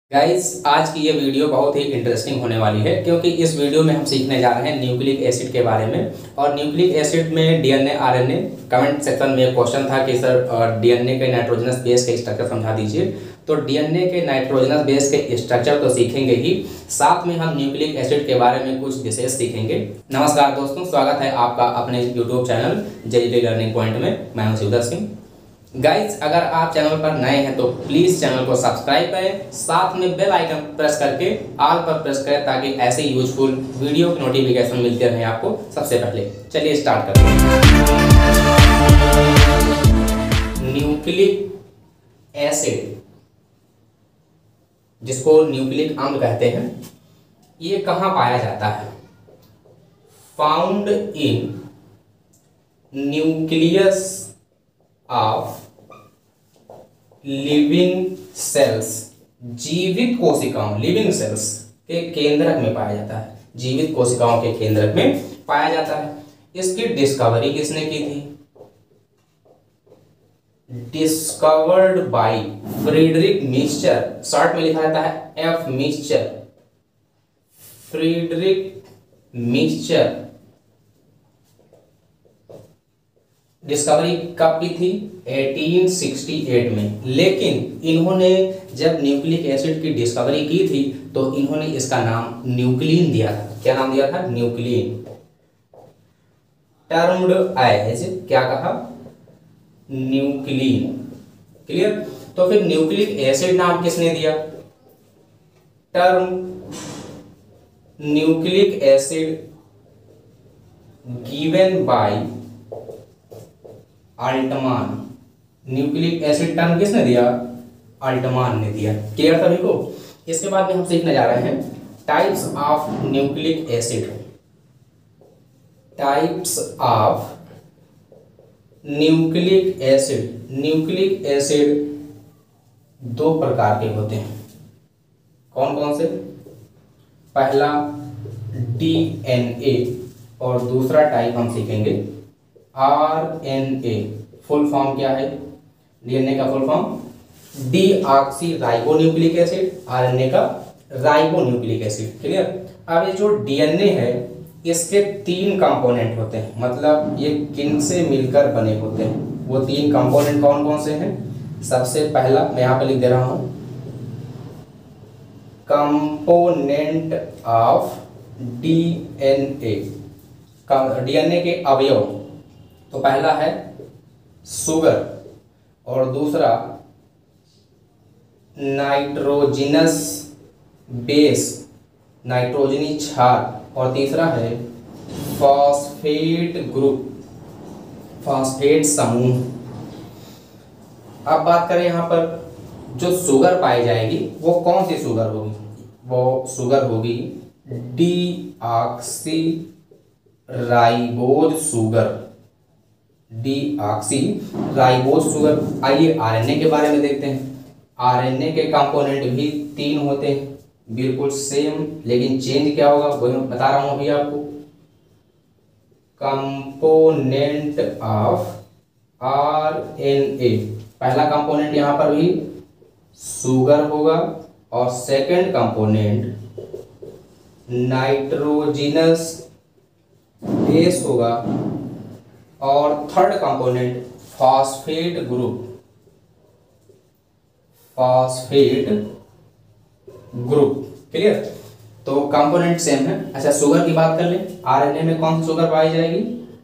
Guys आज की ये वीडियो बहुत ही इंटरेस्टिंग होने वाली है क्योंकि इस वीडियो में हम सीखने जा रहे हैं न्यूक्लिक एसिड के बारे में। और न्यूक्लिक एसिड में डीएनए आरएनए। कमेंट सेक्शन में एक क्वेश्चन था कि सर डीएनए के नाइट्रोजनस बेस के स्ट्रक्चर समझा दीजिए। तो डीएनए के नाइट्रोजनस बेस के स्ट्रक्चर तो सीखेंगे ही, साथ में हम न्यूक्लिक एसिड के बारे में कुछ विशेष सीखेंगे। नमस्कार दोस्तों, स्वागत है आपका अपने YouTube channel JEE learning point में। मैं हूं शिवदर सिंह। गाइज अगर आप चैनल पर नए हैं तो प्लीज़ चैनल को सब्सक्राइब करें, साथ में बेल आइकन प्रेस करके ऑल पर प्रेस करें ताकि ऐसे यूजफुल वीडियो की नोटिफिकेशन मिलते रहे आपको सबसे पहले। चलिए स्टार्ट करते हैं। न्यूक्लिक एसिड, जिसको न्यूक्लिक अम्ल कहते हैं, ये कहाँ पाया जाता है? Found in nucleus of living cells, जीवित कोशिकाओं, लिविंग सेल्स के केंद्रक में पाया जाता है। जीवित कोशिकाओं के केंद्रक में पाया जाता है। इसकी डिस्कवरी किसने की थी? Discovered by Friedrich Miescher, short में लिखा जाता है F Miescher. Friedrich Miescher discovery कब की थी? 1868 में। लेकिन इन्होंने जब न्यूक्लिक एसिड की डिस्कवरी की थी तो इन्होंने इसका नाम न्यूक्लिन दिया था। क्या नाम दिया था? न्यूक्लिन। टर्म्ड एज, क्या कहा? न्यूक्लिन। क्लियर? तो फिर न्यूक्लिक एसिड नाम किसने दिया? Term nucleic acid given by Altmann. Nucleic acid term किसने दिया? अल्टमान ने दिया। क्लियर सभी को? इसके बाद में हम सीखने जा रहे हैं types of nucleic acid. Types of nucleic acid. Nucleic acid दो प्रकार के होते हैं। कौन कौन से? पहला डीएनए और दूसरा टाइप हम सीखेंगे आरएनए। फुल फॉर्म क्या है डीएनए का? Full form deoxy ribonucleic acid, RNA का राइबोन्यूक्लिक एसिड। क्लियर? अब ये जो डीएनए है इसके तीन कंपोनेंट होते हैं, मतलब ये किन से मिलकर बने होते हैं? वो तीन कंपोनेंट कौन कौन से हैं? सबसे पहला मैं यहाँ पे लिख दे रहा हूं, कंपोनेंट ऑफ डीएनए। डीएनए के अवयव, तो पहला है सुगर और दूसरा नाइट्रोजिनस बेस, नाइट्रोजनी क्षार, और तीसरा है फॉस्फेट ग्रुप, फॉस्फेट समूह। अब बात करें यहाँ पर जो शुगर पाई जाएगी वो कौन सी शुगर होगी? वो शुगर होगी deoxy ribose sugar. Deoxy ribose sugar. आइए आरएनए के बारे में देखते हैं। आरएनए के कंपोनेंट भी तीन होते हैं, बिल्कुल सेम, लेकिन चेंज क्या होगा वो मैं बता रहा हूं अभी आपको। कंपोनेंट ऑफ आरएनए, पहला कंपोनेंट यहां पर भी शुगर होगा और सेकंड कंपोनेंट नाइट्रोजिनस बेस होगा और third component phosphate group, phosphate group. Clear? तो कंपोनेंट सेम है। अच्छा, शुगर की बात कर लें। आरएनए में कौन सी शुगर पाई जाएगी?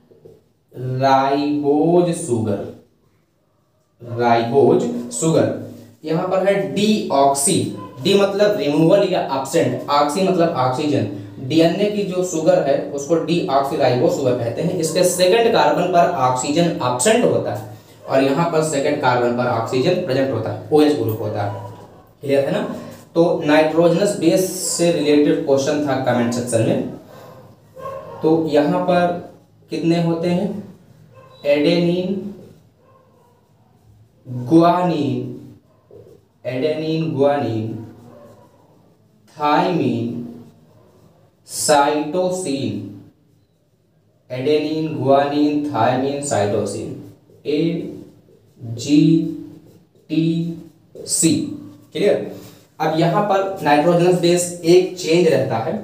Ribose sugar. Ribose sugar. यहां पर है डीऑक्सी। डी मतलब रिमूवल या एब्सेंट, ऑक्सी मतलब ऑक्सीजन। डीएनए की जो शुगर है उसको डीऑक्सीराइबोज शुगर कहते हैं। इसके सेकंड कार्बन पर ऑक्सीजन एब्सेंट होता है और यहाँ पर सेकंड कार्बन पर ऑक्सीजन प्रेजेंट होता है, OH ग्रुप होता है। क्लियर है ना? तो नाइट्रोजनस बेस से रिलेटेड क्वेश्चन था कमेंट सेक्शन में। तो यहाँ पर कितने होते हैं? Adenine, guanine, adenine, guanine, thymine, cytosine. Adenine, guanine, thymine, cytosine, AGTC। Clear? अब यहाँ पर नाइट्रोजनस बेस एक चेंज रहता है,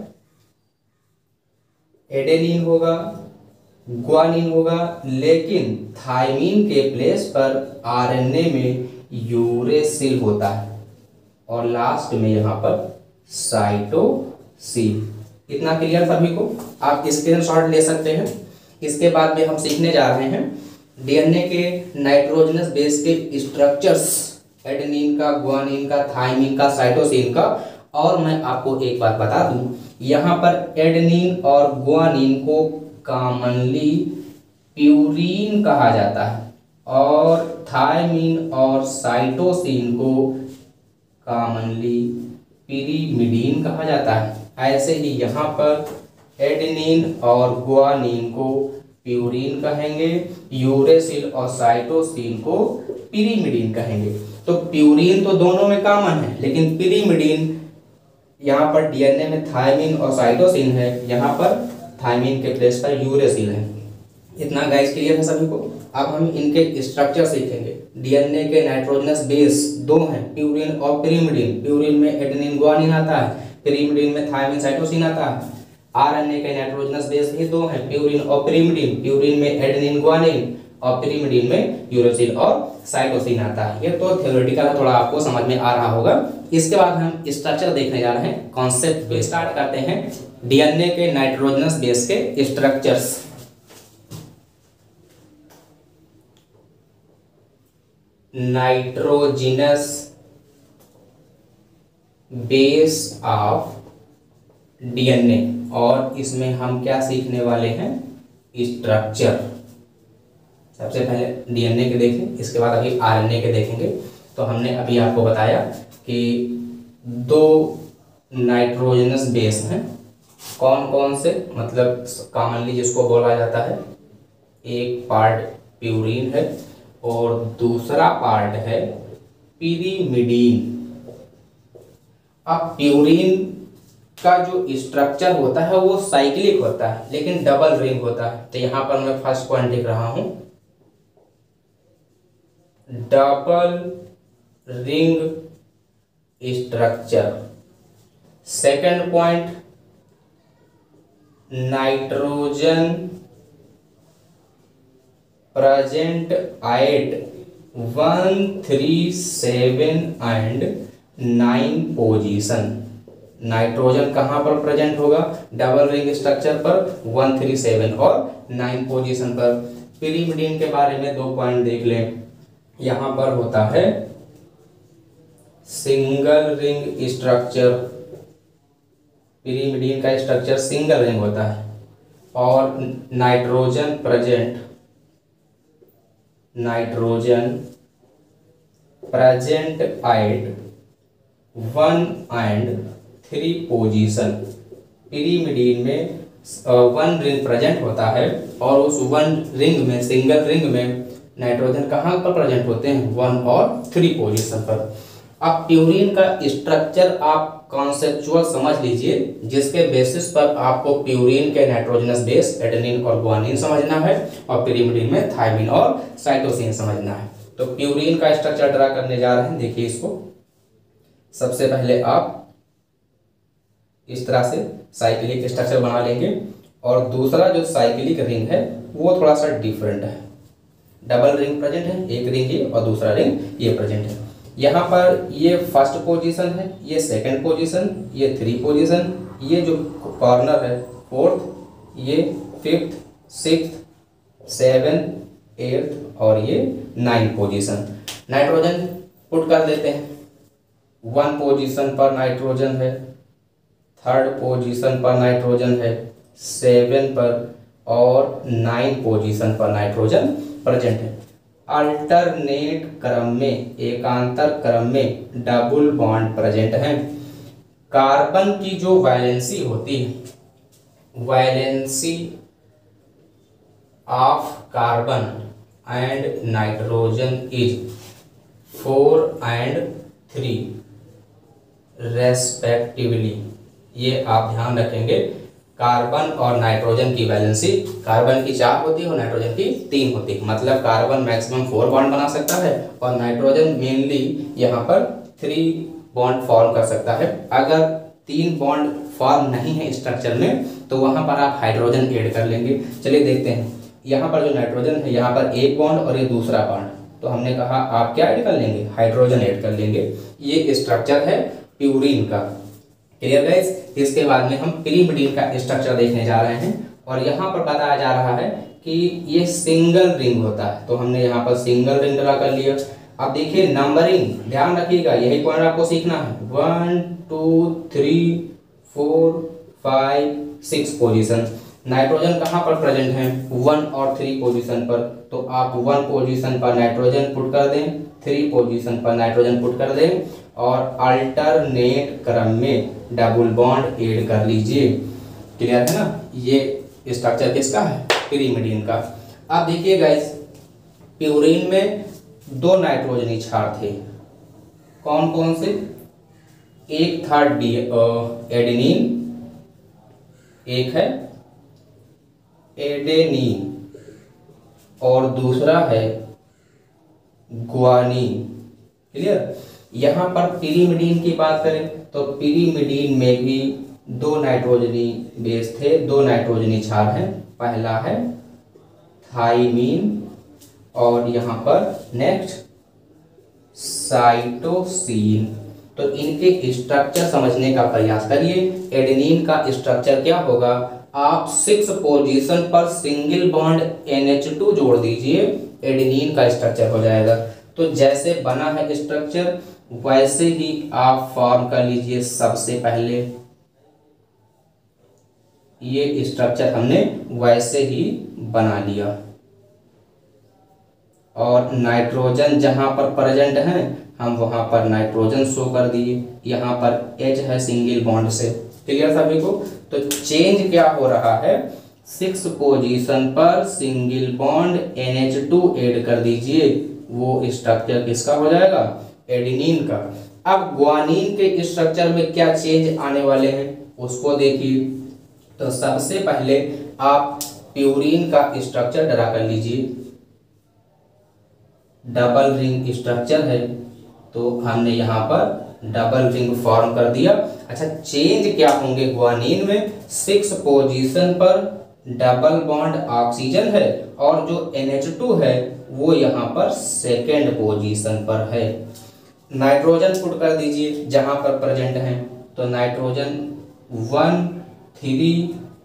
एडेनिन होगा, ग्वानिन होगा, लेकिन थाइमीन के प्लेस पर आरएनए में यूरेसिल होता है और लास्ट में यहाँ पर साइटोसिन। इतना क्लियर सभी को? आप स्क्रीनशॉट ले सकते हैं। इसके बाद में हम सीखने जा रहे हैं डीएनए के नाइट्रोजनस बेस के स्ट्रक्चर्स, एडेनिन का, ग्वानिन का, थाइमीन का, साइटोसिन का। और मैं आपको एक बात बता दूं, यहाँ पर एडेनिन और ग्वानिन को कॉमनली प्यूरीन कहा जाता है और थाइमीन और साइटोसिन को कॉमनली पिरीमिडीन कहा जाता है। ऐसे ही यहाँ पर एडेनिन और ग्वानिन को प्यूरीन कहेंगे, यूरेसिल और साइटोसिन को पिरीमिडीन कहेंगे। तो प्यूरीन तो दोनों में कॉमन है, लेकिन पिरीमिडीन यहाँ पर डीएनए में थाइमीन और साइटोसिन है, यहाँ पर थाइमीन के प्लेस पर यूरेसिल है। इतना गाइस क्लियर है सभी को? अब हम इनके स्ट्रक्चर सीखेंगे। डीएनए के नाइट्रोजनस बेस दो हैं, प्यूरीन और पिरीमिडीन। प्यूरीन में एडेनिन ग्वानिन आता है, पिरीमिडीन में थाइमीन साइटोसिन आता है। आरएनए के नाइट्रोजनस बेस भी दो हैं, प्यूरीन और पिरीमिडीन। प्यूरीन में एडेनिन ग्वानिन और पिरीमिडीन में यूरेसिल और साइटोसिन आता है। ये तो थ्योरेटिकल है, थोड़ा आपको समझ में आ रहा होगा। इसके बाद हम स्ट्रक्चर देखने जा रहे हैं, कॉन्सेप्ट पे स्टार्ट करते हैं डीएनए के नाइट्रोजनस बेस के structures. Nitrogenous base of DNA, और इसमें हम क्या सीखने वाले हैं? स्ट्रक्चर। सबसे पहले डीएनए के देखें, इसके बाद अभी आरएनए के देखेंगे। तो हमने अभी आपको बताया कि दो नाइट्रोजनस बेस हैं। कौन कौन से? मतलब कॉमनली जिसको बोला जाता है, एक पार्ट प्यूरीन है और दूसरा पार्ट है पिरीमिडीन। अब प्यूरीन का जो स्ट्रक्चर होता है वो साइक्लिक होता है, लेकिन डबल रिंग होता है। तो यहां पर मैं फर्स्ट पॉइंट लिख रहा हूं, double ring structure. Second point, nitrogen present at 1, 3, 7 and 9 position. Nitrogen कहां पर प्रेजेंट होगा? डबल रिंग स्ट्रक्चर पर 1, 3, 7 और 9 पोजीशन पर। पिरीमिडीन के बारे में 2 पॉइंट देख लें। यहां पर होता है सिंगल रिंग स्ट्रक्चर। पिरीमिडीन का स्ट्रक्चर सिंगल रिंग होता है। और nitrogen present at 1 and 3 position. Pyrimidine में 1 रिंग प्रेजेंट होता है और उस 1 रिंग में, सिंगल रिंग में नाइट्रोजन कहाँ पर प्रेजेंट होते हैं? 1 और 3 पोजीशन पर। अब प्यूरीन का स्ट्रक्चर आप कॉन्सेप्चुअल समझ लीजिए, जिसके बेसिस पर आपको प्यूरीन के नाइट्रोजनस बेस एडेनिन और ग्वानिन समझना है और पिरीमिडीन में थाइमीन और साइटोसिन समझना है। तो प्यूरीन का स्ट्रक्चर ड्रा करने जा रहे हैं। देखिए इसको, सबसे पहले आप इस तरह से साइक्लिक स्ट्रक्चर बना लेंगे और दूसरा जो साइक्लिक रिंग है वो थोड़ा सा डिफरेंट है। डबल रिंग प्रेजेंट है, एक रिंग ये और दूसरा रिंग ये प्रेजेंट है। यहाँ पर ये फर्स्ट पोजीशन है, ये सेकंड पोजीशन, ये 3 पोजीशन, ये जो कॉर्नर है 4th, ये 5th, 6th, 7th, 8th और ये 9 पोजीशन। नाइट्रोजन पुट कर देते हैं। 1 पोजीशन पर नाइट्रोजन है, 3rd पोजीशन पर नाइट्रोजन है, 7 पर और 9 पोजीशन पर नाइट्रोजन प्रेजेंट है। अल्टरनेट क्रम में, एकांतर क्रम में डबल बॉन्ड प्रेजेंट है। कार्बन की जो वैलेंसी होती है, valency of carbon and nitrogen is 4 and 3 respectively. ये आप ध्यान रखेंगे, कार्बन और नाइट्रोजन की वैलेंसी, कार्बन की 4 होती है और नाइट्रोजन की 3 होती है। मतलब कार्बन मैक्सिमम 4 बॉन्ड बना सकता है और नाइट्रोजन मेनली यहाँ पर 3 बॉन्ड फॉर्म कर सकता है। अगर 3 बॉन्ड फॉर्म नहीं है स्ट्रक्चर में तो वहाँ पर आप हाइड्रोजन ऐड कर लेंगे। चलिए देखते हैं, यहाँ पर जो नाइट्रोजन है यहाँ पर एक बॉन्ड और ये दूसरा बॉन्ड, तो हमने कहा आप क्या ऐड कर लेंगे, हाइड्रोजन ऐड कर लेंगे। ये स्ट्रक्चर है प्यूरीन का। Clear guys. इसके बाद में हम पिरीमिडीन का स्ट्रक्चर देखने जा रहे हैं और यहाँ पर बताया जा रहा है कि ये सिंगल रिंग होता है, तो हमने यहाँ पर सिंगल रिंग ड्रा कर लिया। अब देखिए नंबरिंग ध्यान रखिएगा, यही पॉइंट आपको सीखना है। 1 2 3 4 5 6 पोजीशन। नाइट्रोजन कहाँ पर प्रेजेंट है, 1 और 3 पोजीशन पर, तो आप 1 पोजीशन पर नाइट्रोजन पुट कर दें, 3 पोजीशन पर नाइट्रोजन पुट कर दें और अल्टरनेट क्रम में डबल बॉन्ड ऐड कर लीजिए। क्लियर है ना। ये स्ट्रक्चर किसका है, पिरीमिडीन का। अब देखिए गाइस, प्यूरीन में 2 नाइट्रोजनी क्षार थे, कौन कौन से, एक था एडेनिन, एक है एडेनिन और दूसरा है ग्वानिन। क्लियर। यहाँ पर पिरीमिडीन की बात करें तो पिरीमिडीन में भी 2 नाइट्रोजनी बेस थे, 2 नाइट्रोजनी क्षार हैं। पहला है थाइमीन और यहाँ पर नेक्स्ट साइटोसिन। तो इनके स्ट्रक्चर समझने का प्रयास करिए। एडेनिन का स्ट्रक्चर क्या होगा, आप 6 पोजीशन पर सिंगल बॉन्ड NH2 जोड़ दीजिए, एडेनिन का स्ट्रक्चर हो जाएगा। तो जैसे बना है स्ट्रक्चर वैसे ही आप फॉर्म कर लीजिए। सबसे पहले ये स्ट्रक्चर हमने वैसे ही बना लिया और नाइट्रोजन जहां पर प्रेजेंट है हम वहां पर नाइट्रोजन शो कर दिए, यहाँ पर H है सिंगल बॉन्ड से। क्लियर सभी को। तो चेंज क्या हो रहा है, 6 पोजीशन पर सिंगल बॉन्ड NH2 ऐड कर दीजिए, वो स्ट्रक्चर किसका हो जाएगा, एडेनिन का। अब ग्वानिन के स्ट्रक्चर में क्या चेंज आने वाले हैं उसको देखिए। तो सबसे पहले आप प्यूरीन का स्ट्रक्चर ड्रा कर लीजिए, डबल रिंग स्ट्रक्चर है तो हमने यहाँ पर डबल रिंग फॉर्म कर दिया। अच्छा, चेंज क्या होंगे ग्वानिन में, 6 पोजीशन पर डबल बॉन्ड ऑक्सीजन है और जो NH2 है वो यहाँ पर सेकेंड पोजीशन पर है। नाइट्रोजन पुट कर दीजिए जहां पर प्रेजेंट है, तो नाइट्रोजन 1 3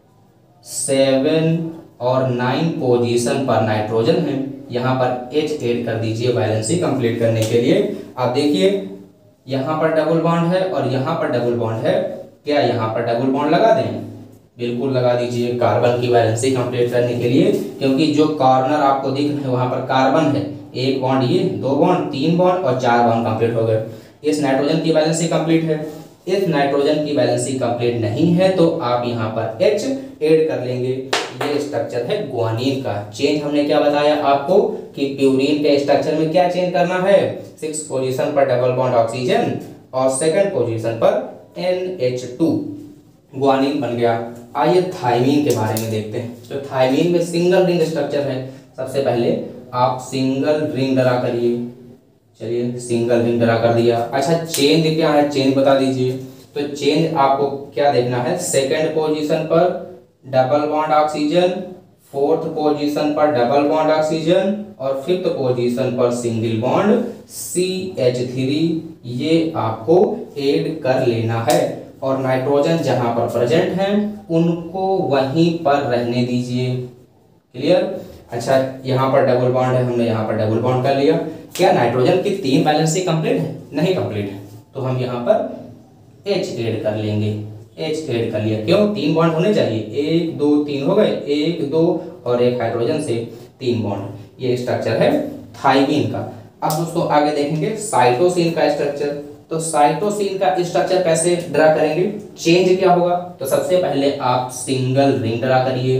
7 और 9 पोजीशन पर नाइट्रोजन है, यहाँ पर H ऐड कर दीजिए वैलेंसी कंप्लीट करने के लिए। अब देखिए यहाँ पर डबल बॉन्ड है और यहाँ पर डबल बॉन्ड है, क्या यहाँ पर डबल बॉन्ड लगा दें, बिल्कुल लगा दीजिए कार्बन की वैलेंसी कंप्लीट करने के लिए, क्योंकि जो कॉर्नर आपको दिख रहे हैं वहाँ पर कार्बन है, एक बॉन्ड ये, 2 बॉन्ड, 3 बॉन्ड और 4 बॉन्ड कंप्लीट हो गए। इस नाइट्रोजन की वैलेंसी कंप्लीट है। इस नाइट्रोजन की वैलेंसी कंप्लीट नहीं है तो आप यहाँ पर H ऐड कर लेंगे। ये स्ट्रक्चर है ग्वानिन का। चेंज हमने क्या बताया आपको कि प्यूरीन के स्ट्रक्चर में क्या चेंज करना है, 6 पोजीशन पर डबल बॉन्ड ऑक्सीजन और सेकंड पोजीशन पर NH2, ग्वानिन बन गया। आइए थाइमीन के बारे में देखते हैं। तो थाइमीन में सिंगल रिंग स्ट्रक्चर है। सबसे पहले आप सिंगल रिंग ड्रा करिए। चलिए सिंगल रिंग ड्रा कर दिया। अच्छा, चेंज क्या है, चेंज बता दीजिए। तो चेंज आपको क्या देखना है, सेकंड पोजीशन पर double bond oxygen, 4th position पर डबल बॉन्ड ऑक्सीजन और 5th पोजीशन पर सिंगल बॉन्ड CH3, ये आपको ऐड कर लेना है। और नाइट्रोजन जहां पर प्रेजेंट हैं उनको वहीं पर रहने दीजिए। क्लियर। अच्छा, यहाँ पर डबल बॉन्ड है, हमने यहाँ पर डबल बॉन्ड कर लिया। क्या नाइट्रोजन की 3 वैलेंसी कंप्लीट है, नहीं कंप्लीट है, तो हम यहाँ पर H ऐड कर लेंगे। H ऐड कर लिया, क्यों, 3 बॉन्ड होने चाहिए, 1 2 3 हो गए, 1 2 और एक हाइड्रोजन से 3 बॉन्ड। ये स्ट्रक्चर है थाइमीन का। अब दोस्तों आगे देखेंगे साइटोसिन का स्ट्रक्चर। तो साइटोसिन का स्ट्रक्चर कैसे ड्रा करेंगे, चेंज क्या होगा, तो सबसे पहले आप सिंगल रिंग ड्रा करिए।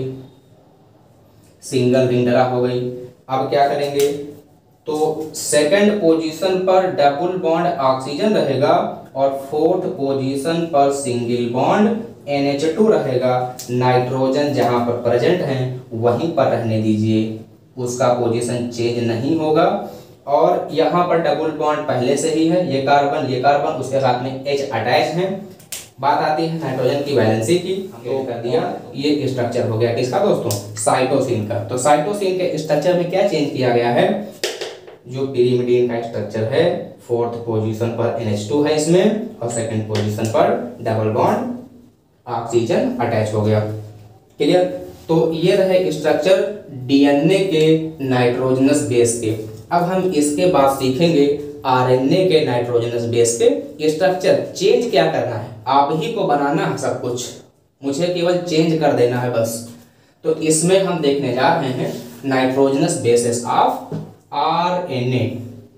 सिंगल रिंग ड्रा हो गई। अब क्या करेंगे, तो सेकंड पोजीशन पर डबल बॉन्ड ऑक्सीजन रहेगा और 4th पोजीशन पर सिंगल बॉन्ड NH2 रहेगा। नाइट्रोजन जहां पर प्रेजेंट है वहीं पर रहने दीजिए, उसका पोजीशन चेंज नहीं होगा। और यहाँ पर डबल बॉन्ड पहले से ही है, ये कार्बन उसके साथ में H अटैच है। बात आती है नाइट्रोजन की वैलेंसी की, तो कर दिया ये स्ट्रक्चर हो गया किसका दोस्तों, साइटोसिन का। तो साइटोसिन के स्ट्रक्चर में क्या चेंज किया गया है, जो पिरिमिडीन का स्ट्रक्चर है 4th पोजीशन पर NH2 है इसमें, और 2nd पोजीशन पर डबल बॉन्ड ऑक्सीजन अटैच हो गया। क्लियर। तो ये रहे स्ट्रक्चर डीएनए के नाइट्रोजनस बेस के। अब हम इसके बाद सीखेंगे आरएनए के नाइट्रोजनस बेस के स्ट्रक्चर चेंज क्या करना है। आप ही को बनाना है सब कुछ, मुझे केवल चेंज कर देना है बस। तो इसमें हम देखने जा रहे हैं नाइट्रोजनस बेसिस ऑफ आरएनए।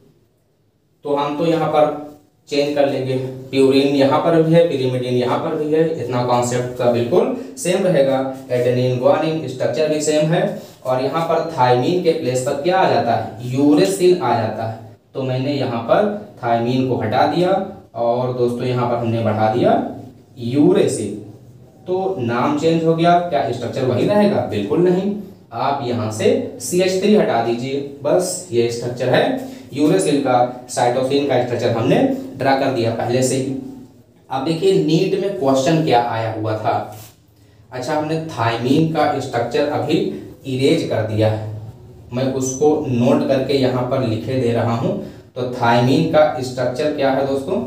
तो हम तो यहाँ पर चेंज कर लेंगे, प्यूरिन यहाँ पर भी है, पिरिमिडीन यहाँ पर भी है, इतना कॉन्सेप्ट का बिल्कुल सेम रहेगा। एडेनिन ग्वानिन स्ट्रक्चर भी सेम है, और यहाँ पर थाइमीन के प्लेस पर क्या आ जाता है, यूरेसिल आ जाता है। तो मैंने यहाँ पर थाइमीन को हटा दिया और दोस्तों यहाँ पर हमने बढ़ा दिया यूरेसिल। तो नाम चेंज हो गया, क्या स्ट्रक्चर वही रहेगा, बिल्कुल नहीं। आप यहाँ से CH3 हटा दीजिए, बस ये स्ट्रक्चर है यूरेसिल का। साइटोसिन का स्ट्रक्चर हमने ड्रा कर दिया पहले से ही। अब देखिए नीट में क्वेश्चन क्या आया हुआ था। अच्छा, हमने थाइमीन का स्ट्रक्चर अभी इरेज कर दिया है, मैं उसको नोट करके यहाँ पर लिखे दे रहा हूँ। तो थाइमीन का स्ट्रक्चर क्या है दोस्तों,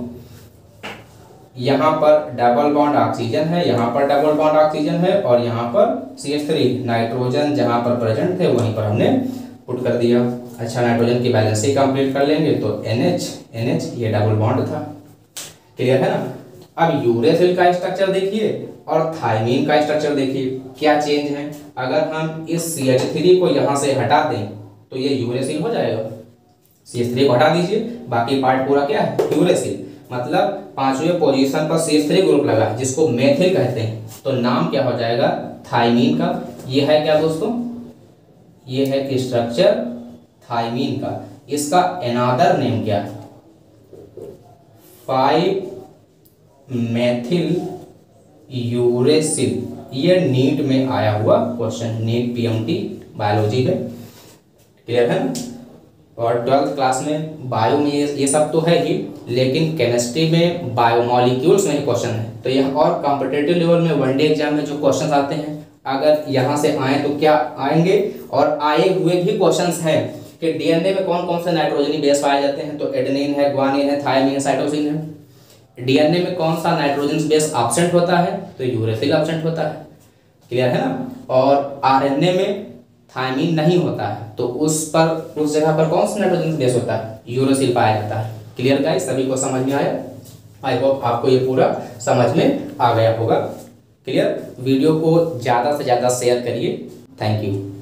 यहाँ पर डबल बॉन्ड ऑक्सीजन है, यहाँ पर डबल बॉन्ड ऑक्सीजन है, और यहाँ पर CH3 नाइट्रोजन जहाँ पर प्रेजेंट थे वहीं पर हमने पुट कर दिया। अच्छा, नाइट्रोजन की बैलेंस कंप्लीट कर लेंगे तो NH ये डबल बॉन्ड था। क्लियर है ना। अब यूरेसिल का स्ट्रक्चर देखिए और थाइमीन का स्ट्रक्चर देखिए, क्या चेंज है। अगर हम इस CH3 को यहाँ से हटा दें तो ये यूरेसिल हो जाएगा। CH3 को हटा दीजिए, बाकी पार्ट पूरा क्या है, यूरेसिल। मतलब 5वें पोजीशन पर CH3 ग्रुप लगा है, जिसको मेथिल कहते हैं। तो नाम क्या हो जाएगा थाइमीन का। ये है क्या दोस्तों, ये है स्ट्रक्चर थाइमीन का। इसका अनदर नेम क्या है, 5-मेथिल यूरेसिल। ये नीट में आया हुआ क्वेश्चन, नीट PMT बायोलॉजी है। क्लियर है ना। और 12th क्लास में बायो में ये सब तो है ही, लेकिन केमिस्ट्री में बायोमॉलिक्यूल्स में ही क्वेश्चन है। तो यह और कॉम्पिटिटिव लेवल में वनडे एग्जाम में जो क्वेश्चन आते हैं, अगर यहाँ से आए तो क्या आएंगे, और आए हुए भी क्वेश्चंस हैं कि डीएनए में कौन कौन से नाइट्रोजनी बेस पाए जाते हैं। तो एडेनिन है, ग्वानिन है, थाइमीन है, साइटोसिन है। डीएनए में कौन सा नाइट्रोजन बेस एब्सेंट होता है, तो यूरेसिल एब्सेंट होता है। क्लियर है ना। और आरएनए में थाइमीन नहीं होता है, तो उस जगह पर कौन सा नाइट्रोजन बेस होता है, यूरेसिल पाया जाता है। क्लियर गाइस, सभी को समझ में आया। आई होप आपको ये पूरा समझ में आ गया होगा। क्लियर। वीडियो को ज़्यादा से ज़्यादा शेयर करिए। Thank you.